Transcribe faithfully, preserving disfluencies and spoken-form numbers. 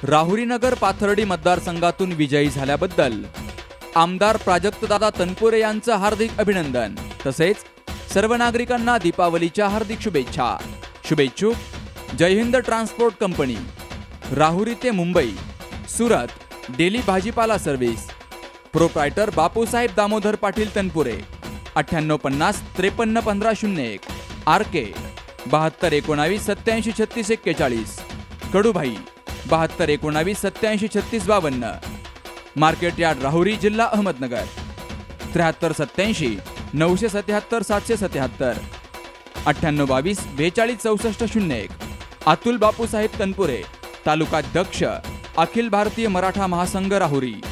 राहुरीनगर पाथर्डी मतदारसंघातून विजयी झाल्याबद्दल आमदार प्राजक्तदादा तनपुरे यांचं हार्दिक अभिनंदन। तसेच सर्व नागरिकांना दीपावलीच्या हार्दिक शुभेच्छा। शुभेच्छुक जय हिंद ट्रान्सपोर्ट कंपनी, राहुरी ते मुंबई, सुरत डेली भाजीपाला सर्व्हिस, प्रोप्रायटर बापूसाहेब दामोदर पाटील तनपुरे, अठ्ठ्याण्णव पन्नास त्रेपन्न पंधरा शून्य एक, आर के बहात्तर एकोणावीस सत्याऐंशी छत्तीस एक्केचाळीस, कडूभाई बहात्तर एकोणावीस सत्याऐंशी छत्तीस बावन्न, मार्केट यार्ड राहुरी जिल्हा अहमदनगर, त्र्याहत्तर सत्याऐंशी नऊशे सत्याहत्तर सातशे सत्याहत्तर, अठ्ठ्याण्णव बावीस बेचाळीस चौसष्ट शून्य एक, अतुल बापूसाहेब तनपुरे, तालुकाध्यक्ष अखिल भारतीय मराठा महासंघ राहुरी।